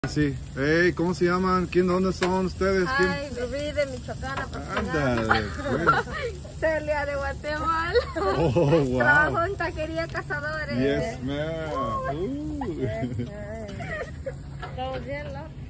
Sí. Hey, ¿cómo se llaman? ¿Dónde son ustedes? Ay, Rubí de Michoacán. Ándale, pues. Celia de Guatemala. Oh, wow. Trabajo en taquería Cazadores. Yes, ma'am. Estamos bien locos.